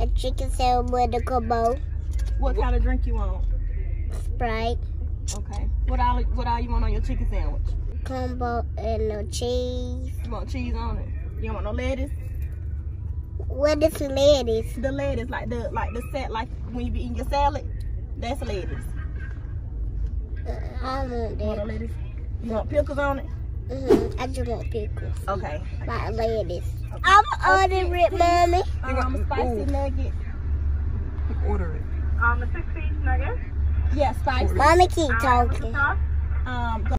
A chicken sandwich with a combo. What kind of drink you want? Sprite. Okay. What all you want on your chicken sandwich? Combo and no cheese. You want cheese on it? You don't want no lettuce? What is lettuce? The lettuce, like when you be eating your salad, that's lettuce. I want that. Want no lettuce? You want pickles on it? I just want pickles. Okay. Like lettuce. Okay. I'm ordering it, Mommy. A spicy nugget. Order it. A 6-piece nugget. Yeah, spicy. Mommy keep talking. Sauce.